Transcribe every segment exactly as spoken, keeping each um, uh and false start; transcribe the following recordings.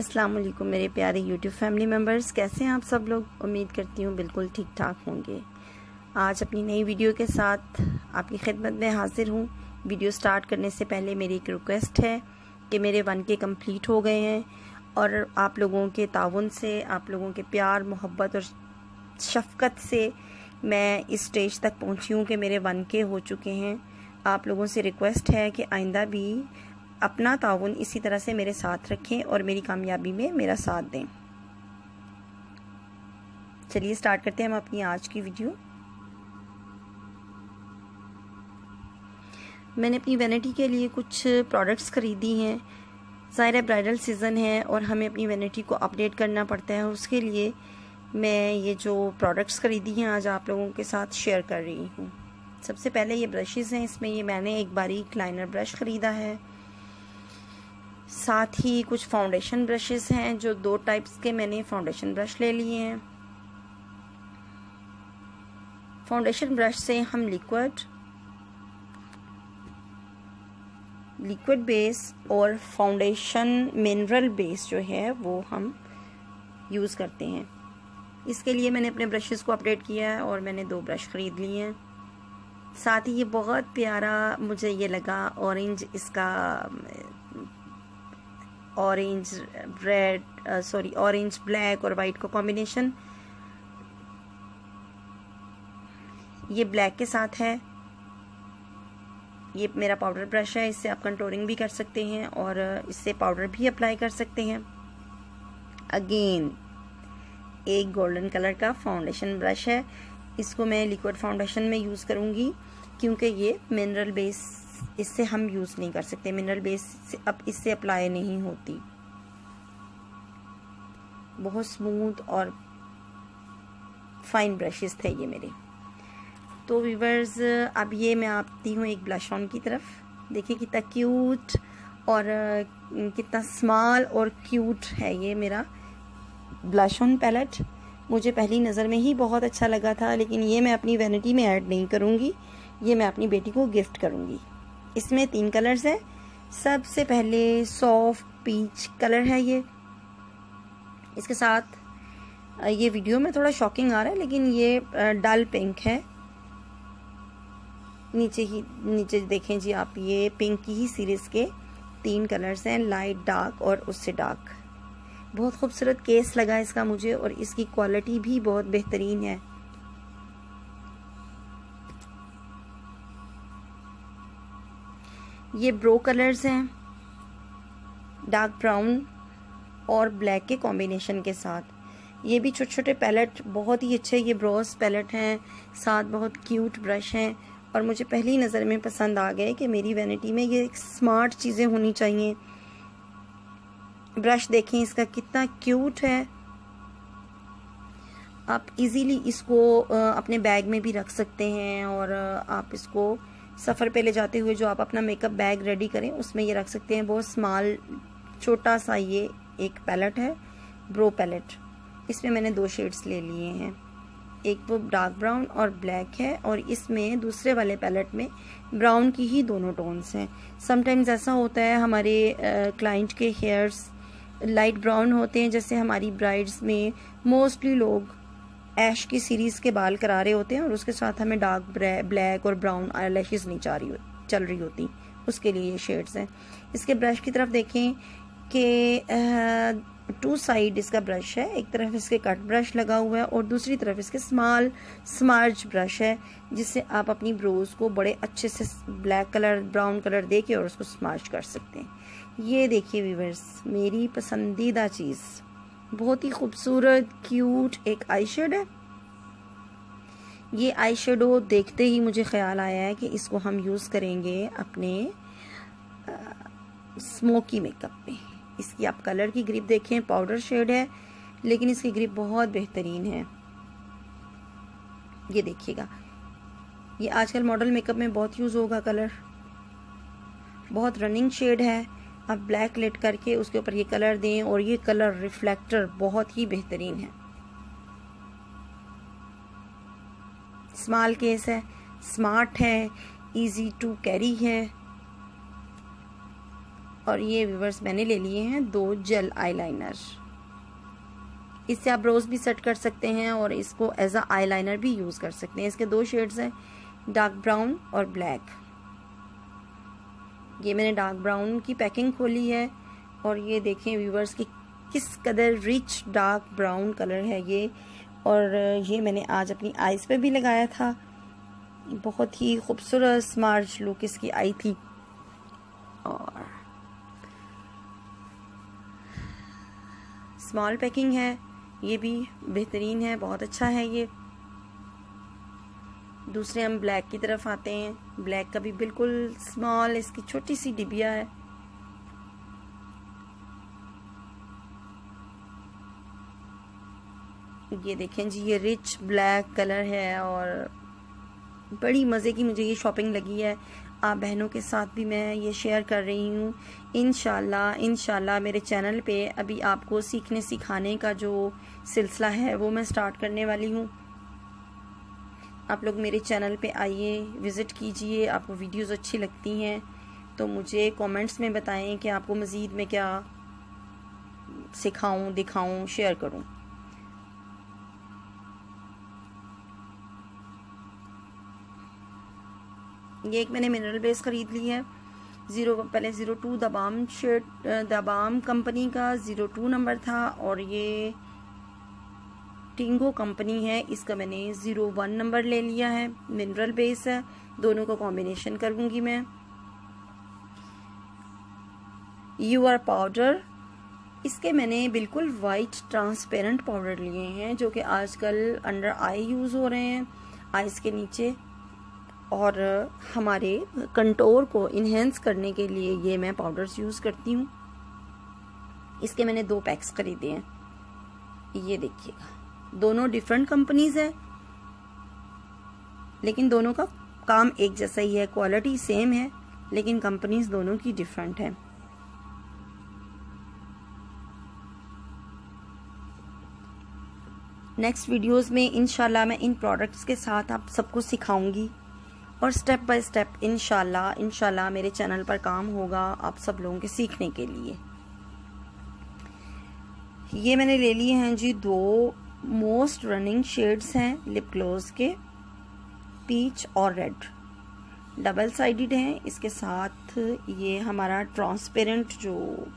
अस्सलाम वालेकुम मेरे प्यारे यूट्यूब फैमिली मेम्बर्स, कैसे हैं आप सब लोग। उम्मीद करती हूँ बिल्कुल ठीक ठाक होंगे। आज अपनी नई वीडियो के साथ आपकी खिदमत में हाजिर हूँ। वीडियो स्टार्ट करने से पहले मेरी एक रिक्वेस्ट है कि मेरे वन के कंप्लीट हो गए हैं और आप लोगों के ताउन से, आप लोगों के प्यार मोहब्बत और शफ़क़त से मैं इस स्टेज तक पहुँची हूँ कि मेरे वन के हो चुके हैं। आप लोगों से रिक्वेस्ट है कि आइंदा भी अपना ताउन इसी तरह से मेरे साथ रखें और मेरी कामयाबी में मेरा साथ दें। चलिए स्टार्ट करते हैं हम अपनी आज की वीडियो। मैंने अपनी वैनिटी के लिए कुछ प्रोडक्ट्स ख़रीदी हैं। ज़ाहिर ब्राइडल सीज़न है और हमें अपनी वैनिटी को अपडेट करना पड़ता है। उसके लिए मैं ये जो प्रोडक्ट्स ख़रीदी हैं आज आप लोगों के साथ शेयर कर रही हूँ। सबसे पहले ये ब्रशेज़ हैं। इसमें ये मैंने एक बारीक लाइनर ब्रश ख़रीदा है। साथ ही कुछ फाउंडेशन ब्रशेस हैं, जो दो टाइप्स के मैंने फाउंडेशन ब्रश ले लिए हैं। फाउंडेशन ब्रश से हम लिक्विड लिक्विड बेस और फाउंडेशन मिनरल बेस जो है वो हम यूज़ करते हैं। इसके लिए मैंने अपने ब्रशेस को अपडेट किया है और मैंने दो ब्रश ख़रीद लिए हैं। साथ ही ये बहुत प्यारा मुझे ये लगा, ऑरेंज इसका orange red sorry orange black और वाइट का कॉम्बिनेशन ये ब्लैक के साथ है। ये मेरा पाउडर ब्रश है। इससे आप कंटूरिंग भी कर सकते हैं और इससे पाउडर भी अप्लाई कर सकते हैं। अगेन एक गोल्डन कलर का फाउंडेशन ब्रश है। इसको मैं लिक्विड फाउंडेशन में यूज़ करूँगी क्योंकि ये मिनरल बेस इससे हम यूज़ नहीं कर सकते। मिनरल बेस से अब इससे अप्लाई नहीं होती। बहुत स्मूथ और फाइन ब्रशेस थे ये मेरे। तो व्यूअर्स अब ये मैं आती हूँ एक ब्लश ऑन की तरफ। देखिए कितना क्यूट और कितना स्मॉल और क्यूट है ये मेरा ब्लश ऑन पैलेट। मुझे पहली नज़र में ही बहुत अच्छा लगा था, लेकिन ये मैं अपनी वैनिटी में ऐड नहीं करूँगी। ये मैं अपनी बेटी को गिफ्ट करूँगी। इसमें तीन कलर्स हैं। सबसे पहले सॉफ्ट पीच कलर है ये। इसके साथ ये वीडियो में थोड़ा शॉकिंग आ रहा है, लेकिन ये डल पिंक है। नीचे ही नीचे देखें जी आप, ये पिंक की ही सीरीज़ के तीन कलर्स हैं, लाइट, डार्क और उससे डार्क। बहुत खूबसूरत केस लगा इसका मुझे और इसकी क्वालिटी भी बहुत बेहतरीन है। ये ब्रो कलर्स हैं, डार्क ब्राउन और ब्लैक के कॉम्बिनेशन के साथ। ये भी छोटे छोटे पैलेट बहुत ही अच्छे ये ब्रोस पैलेट हैं। साथ बहुत क्यूट ब्रश हैं और मुझे पहली नज़र में पसंद आ गए कि मेरी वैनिटी में ये स्मार्ट चीज़ें होनी चाहिए। ब्रश देखें इसका कितना क्यूट है। आप इजीली इसको अपने बैग में भी रख सकते हैं और आप इसको सफ़र पे ले जाते हुए जो आप अपना मेकअप बैग रेडी करें उसमें ये रख सकते हैं। बहुत स्मॉल छोटा सा ये एक पैलेट है, ब्रो पैलेट। इसमें मैंने दो शेड्स ले लिए हैं, एक वो डार्क ब्राउन और ब्लैक है और इसमें दूसरे वाले पैलेट में ब्राउन की ही दोनों टोन्स हैं। समटाइम्स ऐसा होता है हमारे क्लाइंट के हेयर्स लाइट ब्राउन होते हैं, जैसे हमारी ब्राइड्स में मोस्टली लोग ऐश की सीरीज़ के बाल करा रहे होते हैं और उसके साथ हमें डार्क ब्लैक और ब्राउन आईलैशेस नहीं चाह रही चल रही होती, उसके लिए ये शेड्स हैं। इसके ब्रश की तरफ देखें कि टू साइड इसका ब्रश है। एक तरफ इसके कट ब्रश लगा हुआ है और दूसरी तरफ इसके स्मॉल स्मार्च ब्रश है, जिससे आप अपनी ब्रोज को बड़े अच्छे से ब्लैक कलर ब्राउन कलर दे के और उसको स्मार्च कर सकते हैं। ये देखिए व्यूअर्स, मेरी पसंदीदा चीज़, बहुत ही खूबसूरत क्यूट एक आई शेड है। ये आई शेडो देखते ही मुझे ख्याल आया है कि इसको हम यूज़ करेंगे अपने स्मोकी मेकअप में। इसकी आप कलर की ग्रिप देखें, पाउडर शेड है लेकिन इसकी ग्रिप बहुत बेहतरीन है। ये देखिएगा, ये आजकल मॉडल मेकअप में बहुत यूज़ होगा कलर। बहुत रनिंग शेड है। आप ब्लैक लेट करके उसके ऊपर ये कलर दें और ये कलर रिफ्लेक्टर बहुत ही बेहतरीन है। स्मॉल केस है, स्मार्ट है, इजी टू कैरी है और ये व्यूवर्स मैंने ले लिए हैं दो जेल आईलाइनर। इससे आप ब्रोज भी सेट कर सकते हैं और इसको एज अ आईलाइनर भी यूज़ कर सकते हैं। इसके दो शेड्स हैं, डार्क ब्राउन और ब्लैक। ये मैंने डार्क ब्राउन की पैकिंग खोली है और ये देखें व्यूवर्स की किस कदर रिच डार्क ब्राउन कलर है ये। और ये मैंने आज अपनी आईज पे भी लगाया था। बहुत ही खूबसूरत स्मार्ट लुक इसकी आई थी। और स्मॉल पैकिंग है, ये भी बेहतरीन है, बहुत अच्छा है ये। दूसरे हम ब्लैक की तरफ आते हैं। ब्लैक का भी बिल्कुल स्मॉल इसकी छोटी सी डिबिया है। ये देखें जी, ये रिच ब्लैक कलर है और बड़ी मज़े की मुझे ये शॉपिंग लगी है। आप बहनों के साथ भी मैं ये शेयर कर रही हूँ। इंशाल्लाह इंशाल्लाह मेरे चैनल पे अभी आपको सीखने सिखाने का जो सिलसिला है वो मैं स्टार्ट करने वाली हूँ। आप लोग मेरे चैनल पे आइए, विज़िट कीजिए। आपको वीडियोस अच्छी लगती हैं तो मुझे कमेंट्स में बताएं कि आपको मज़ीद में क्या सिखाऊं, दिखाऊं, शेयर करूं। ये एक मैंने मिनरल बेस ख़रीद ली है। ज़ीरो पहले ज़ीरो टू दबाम शेड दबाम कंपनी का ज़ीरो टू नंबर था और ये टिंगो कंपनी है, इसका मैंने ज़ीरो वन नंबर ले लिया है। मिनरल बेस है, दोनों को कॉम्बिनेशन करूँगी मैं। यू आर पाउडर, इसके मैंने बिल्कुल वाइट ट्रांसपेरेंट पाउडर लिए हैं जो कि आजकल अंडर आई यूज़ हो रहे हैं, आइज़ के नीचे। और हमारे कंटोर को इन्हेंस करने के लिए ये मैं पाउडर्स यूज़ करती हूँ। इसके मैंने दो पैक्स खरीदे हैं। ये देखिएगा, दोनों डिफरेंट कंपनीज है लेकिन दोनों का काम एक जैसा ही है, क्वालिटी सेम है लेकिन कंपनीज दोनों की डिफरेंट है। नेक्स्ट वीडियोस में इंशाल्लाह मैं इन प्रोडक्ट्स के साथ आप सबको सिखाऊंगी और स्टेप बाय स्टेप इंशाल्लाह इंशाल्लाह मेरे चैनल पर काम होगा आप सब लोगों के सीखने के लिए। ये मैंने ले लिए हैं जी दो मोस्ट रनिंग शेड्स हैं लिप ग्लोज के, पीच और रेड। डबल साइडेड हैं। इसके साथ ये हमारा ट्रांसपेरेंट जो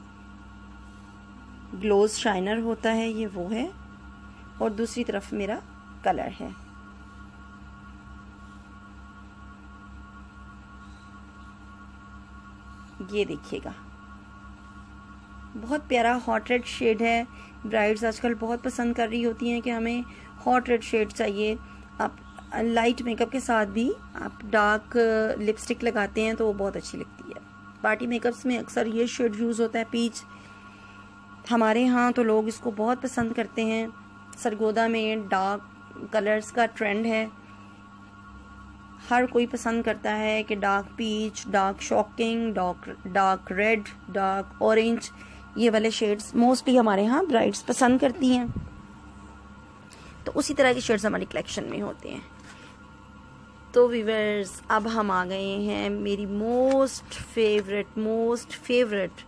ग्लोज शाइनर होता है ये वो है और दूसरी तरफ मेरा कलर है। ये देखिएगा, बहुत प्यारा हॉट रेड शेड है। ब्राइड्स आजकल बहुत पसंद कर रही होती हैं कि हमें हॉट रेड शेड चाहिए। आप लाइट मेकअप के साथ भी आप डार्क लिपस्टिक लगाते हैं तो वो बहुत अच्छी लगती है। पार्टी मेकअप्स में अक्सर ये शेड यूज़ होता है, पीच। हमारे यहाँ तो लोग इसको बहुत पसंद करते हैं। सरगोदा में डार्क कलर्स का ट्रेंड है, हर कोई पसंद करता है कि dark peach, dark shocking, dark dark red, dark orange, ये वाले शेड्स मोस्टली हमारे यहाँ ब्राइड्स पसंद करती हैं। तो उसी तरह के शेड्स हमारी कलेक्शन में होते हैं। तो व्यूअर्स, अब हम आ गए हैं मेरी most favourite most favourite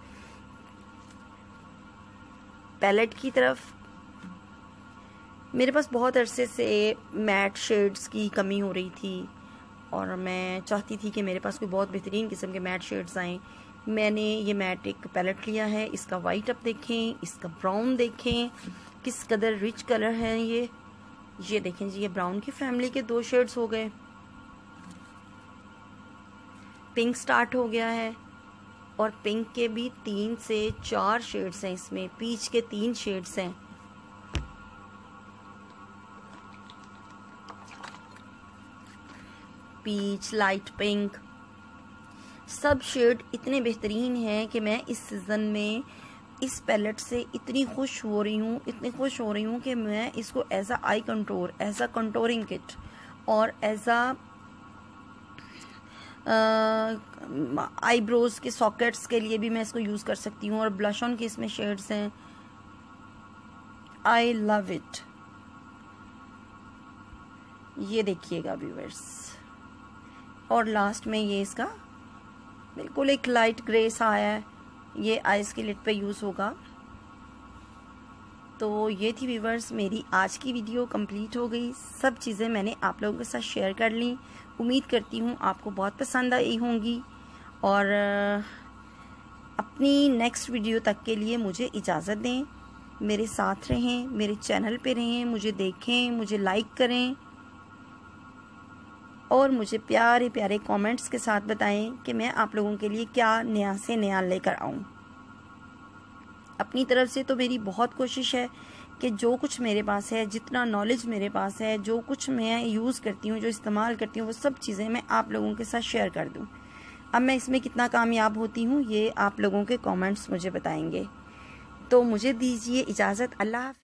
palette की तरफ। मेरे पास बहुत अरसे से मैट शेड्स की कमी हो रही थी और मैं चाहती थी कि मेरे पास कोई बहुत बेहतरीन किस्म के मैट शेड्स आएँ। मैंने ये मैट एक पैलेट लिया है। इसका वाइट आप देखें, इसका ब्राउन देखें, किस कदर रिच कलर है ये। ये देखें जी, ये ब्राउन की फैमिली के दो शेड्स हो गए, पिंक स्टार्ट हो गया है और पिंक के भी तीन से चार शेड्स हैं इसमें, पीच के तीन शेड्स हैं। पीच, लाइट पिंक, सब शेड इतने बेहतरीन हैं कि मैं इस सीज़न में इस पैलेट से इतनी खुश हो रही हूँ इतनी खुश हो रही हूँ कि मैं इसको as a eye contour, as a contouring kit और एज आ आईब्रोज के सॉकेट्स के लिए भी मैं इसको यूज़ कर सकती हूँ। और ब्लश ऑन के इसमें शेड्स हैं। I love it. ये देखिएगा व्यूअर्स, और लास्ट में ये इसका बिल्कुल एक लाइट ग्रे सा आया है ये आइस के लिड पे यूज़ होगा। तो ये थी व्यूवर्स मेरी आज की वीडियो कंप्लीट हो गई। सब चीज़ें मैंने आप लोगों के साथ शेयर कर ली। उम्मीद करती हूँ आपको बहुत पसंद आई होंगी और अपनी नेक्स्ट वीडियो तक के लिए मुझे इजाज़त दें। मेरे साथ रहें, मेरे चैनल पे रहें, मुझे देखें, मुझे लाइक करें और मुझे प्यारे प्यारे कमेंट्स के साथ बताएं कि मैं आप लोगों के लिए क्या नया से नया लेकर आऊँ। अपनी तरफ से तो मेरी बहुत कोशिश है कि जो कुछ मेरे पास है, जितना नॉलेज मेरे पास है, जो कुछ मैं यूज़ करती हूँ, जो इस्तेमाल करती हूँ, वो सब चीज़ें मैं आप लोगों के साथ शेयर कर दूँ। अब मैं इसमें कितना कामयाब होती हूँ ये आप लोगों के कमेंट्स मुझे बताएंगे। तो मुझे दीजिए इजाज़त। अल्लाह।